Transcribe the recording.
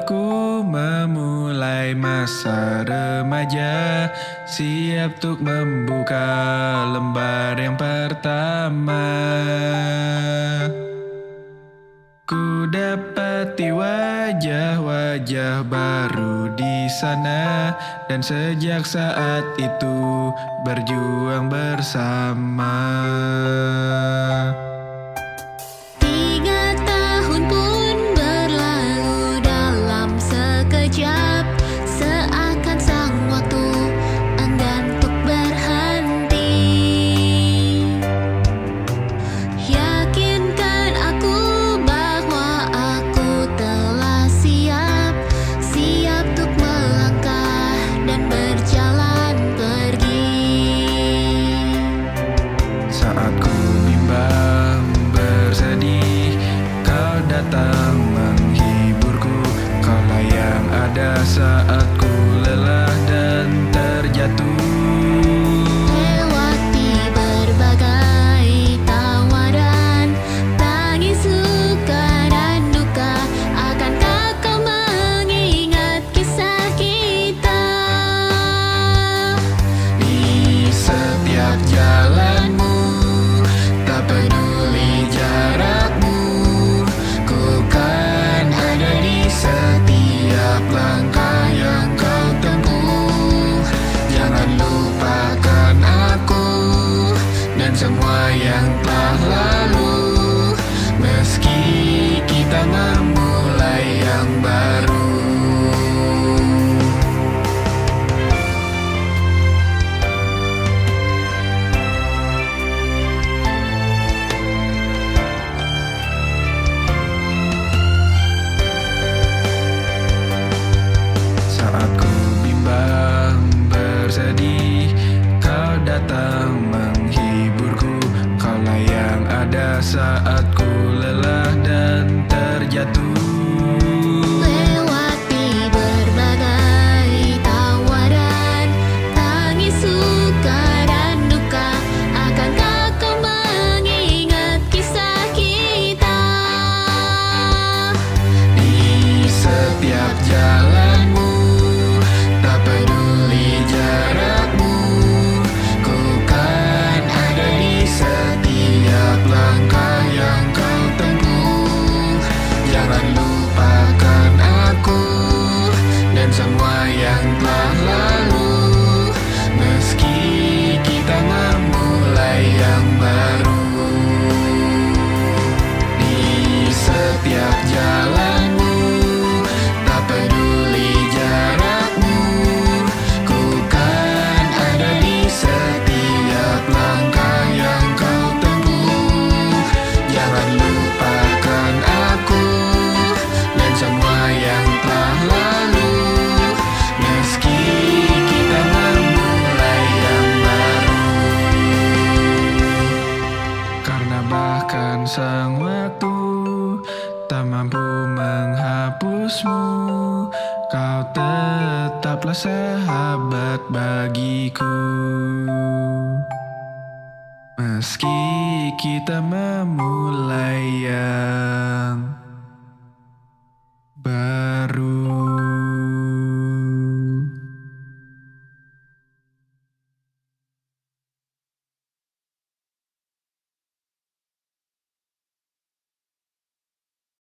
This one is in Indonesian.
aku memulai masa remaja, siap untuk membuka lembar yang pertama. Ku dapati wajah-wajah baru di sana, dan sejak saat itu berjuang bersama. 3 tahun pun berlalu dalam sekejap, seakan sang waktu enggan untuk berhenti. Yakinkan aku bahwa aku telah siap untuk melangkah dan berjalan pergi. Saat ku bimbang bersedih, kau datang menghiburku. Kaulah yang ada saat ku lelah dan terjatuh. Lewati berbagai tawaran, tangis, suka dan duka, akankah kau mengingat kisah kita? Di setiap jalanmu, tak peduli jarakmu, ku kan ada di setiap langkah yang kau tempuh. Jangan lupakan aku dan semua yang telah lalu, meski kita memulai yang baru. Saat ku bimbang bersedih, kau datang menghiburku. Kaulah yang ada saat ku lelah dan terjatuh. Lewati berbagai tawaran, tangis, suka dan duka, akankah kau mengingat kisah kita? Di setiap jalanmu, tak peduli jarakmu, ku kan ada di setiap langkah yang kau tempuh. Jangan lupakan aku dan semua yang telah lalu, meski kita memulai yang baru. Di setiap jalanmu, tak peduli jarakmu, ku kan ada di setiap langkah yang kau tempuh. Jangan lupakan aku dan semua yang telah lalu, meski kita memulai yang baru. Karena bahkan sang waktu tak mampu menghapusmu, kau tetaplah sahabat bagiku. Meski kita memulai yang baru.